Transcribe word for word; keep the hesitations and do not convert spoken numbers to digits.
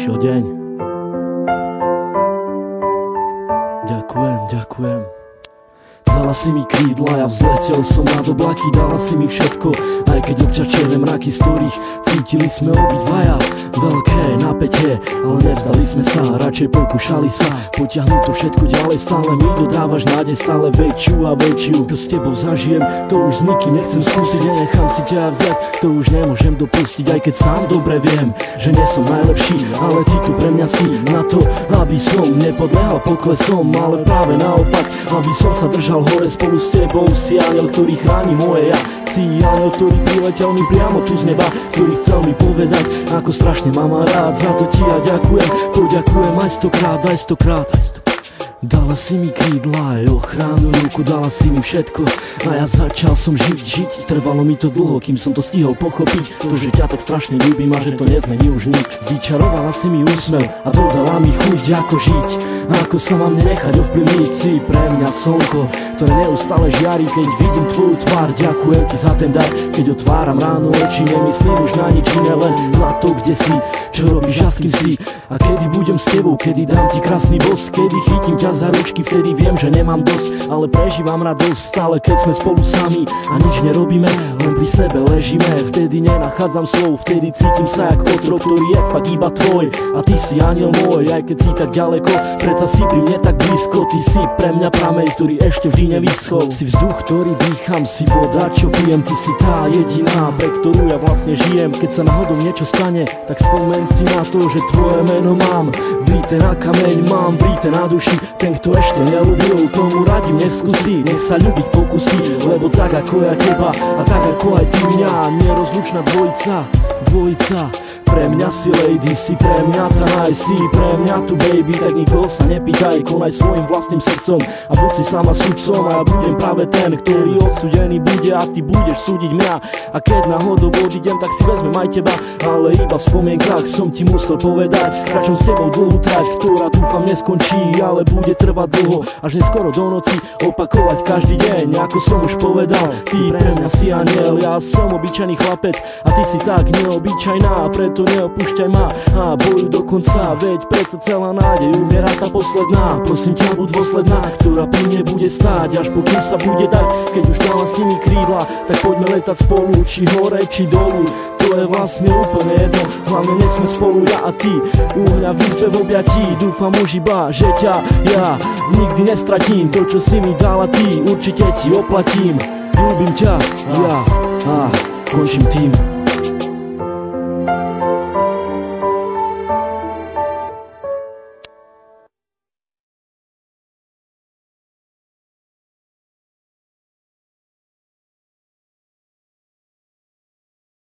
prišiel deň. Ďakujem, ďakujem. Dala si mi krídla, ja vzletel som nad oblaky. Dala si mi všetko, aj keď občas čierne mraky, z ktorých cítili sme obidvaja veľké napätie, ale nevzdali sme sa, radšej pokúšali sa potiahnuť to všetko ďalej. Stále mi dodávaš nádej, stále väčšiu a väčšiu. Čo s tebou zažijem, to už s nikým nechcem skúsiť. Nenechám si ťa vziať, to už nemôžem dopustiť. Aj keď sám dobre viem, že nie som najlepší, ale ty tu pre mňa si na to, aby som nepodlehal poklesom, ale práve naopak, aby som sa držal hore spolu s tebou. Si aniel, ktorý chráni moje ja. Si aniel, ktorý priletel mi priamo tu z neba, ktorý chcel mi povedať, ako strašne mám rád. Za to ti ja ďakujem, poďakujem aj stokrát, aj stokrát. Dala si mi krídla, aj ochranu ruku, dala si mi všetko a ja začal som žiť, žiť. Trvalo mi to dlho, kým som to stihol pochopiť, to, že ťa tak strašne ľúbim a že to nezmení už nik. Vyčarovala si mi úsmev a dodala mi chuť, ako žiť, ako sa mám nenechať ovplyvniť. Si pre mňa slnko, ktoré neustále žiari, keď vidím tvoju tvár. Ďakujem ti za ten dar, keď otváram ráno oči, nemyslím už na nič iné, len na to, kde si, čo robíš a s kým si. A kedy budem s tebou, kedy dám ti krásny bosk, kedy chytím ťa za ručky, vtedy viem, že nemám dosť, ale prežívam radosť stále, keď sme spolu sami a nič nerobíme, len pri sebe ležíme. Vtedy nenachádzam slov, vtedy cítim sa jak otrok, ktorý je fakt iba tvoj a ty si aniel môj. Aj keď si tak ďaleko, predsa si pri mne tak blízko. Ty si pre mňa prameň, ktorý ešte vždy nevyschol. Si vzduch, ktorý dýcham, si voda, čo pijem. Ty si tá jediná, pre ktorú ja vlastne žijem. Keď sa náhodou niečo stane, tak spomeň si na to, že tvoje meno mám vrité na kameň, mám vrité na duši. Ten, kto ešte neľúbil, tomu radím neskúsi, nech sa ľúbiť pokusí, lebo tak ako ja teba a tak ako aj ty mňa, nerozlučná dvojica, dvojica. Pre mňa si lady, si pre mňa tá naj, si pre mňa tu baby, tak nikoho sa nepýtaj, konaj svojim vlastným srdcom a buď si sama sudcom a ja budem práve ten, ktorý odsúdený bude a ty budeš súdiť mňa. A keď náhodou odídem, tak si vezmem aj teba, ale iba v spomienkach som ti musel povedať, kráčam s tebou dlhú trať, ktorá dúfam neskončí, ale bude trvať dlho, až neskoro do noci, opakovať každý deň, ako som už povedal. Ty pre mňa si aniel, ja som obyčajný chlapec a ty si tak neobyčajná, preto neopúšťaj ma a bojuj do konca, veď predsa celá nádej umiera tá posledná. Prosím ťa, buď dôsledná, ktorá pri mne bude stáť, až pokým sa bude dať. Keď už dala si mi krídla, tak poďme letať spolu, či hore, či dolu, to je vlastne úplne jedno, hlavne nech sme spolu ja a ty, u mňa v izbe v objatí. Dúfam už iba, že ťa ja nikdy nestratím, to čo si mi dala ty, určite ti oplatím. Ľúbim ťa, ja a končím tým.